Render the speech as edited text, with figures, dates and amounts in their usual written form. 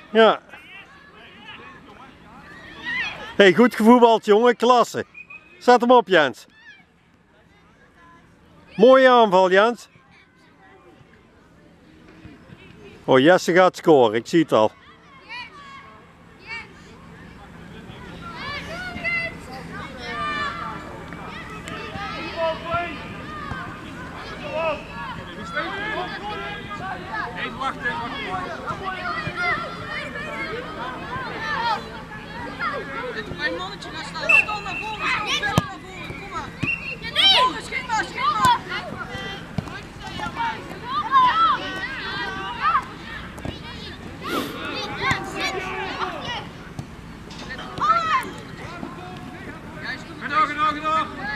Ja. Hey, goed gevoetbald jongen, klasse. Zet hem op Jens. Mooie aanval Jens. Oh, Jesse gaat scoren, ik zie het al. Even wachten. Het klein mannetje gaat staan. Stand naar voren, stand naar voren. Kom maar. Schiet maar, schiet maar. Genoeg.